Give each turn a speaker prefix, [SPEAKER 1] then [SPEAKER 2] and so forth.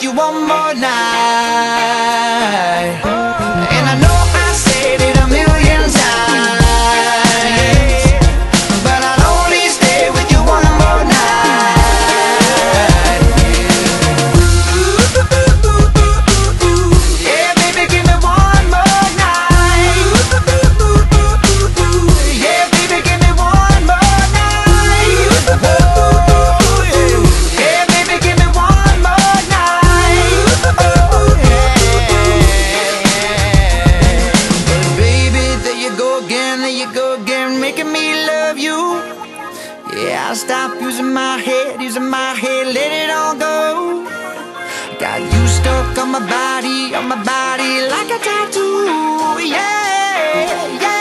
[SPEAKER 1] with you one more night. And I know I said it a million times, but I'll only stay with you one more night. Yeah, baby, give me one more night. Yeah, baby, give me one more night. Yeah, baby, give me one more night. But baby, there you go again, making me love you. Yeah, I'll stop using my head, let it all go. Got you stuck on my body like a tattoo. Yeah, yeah.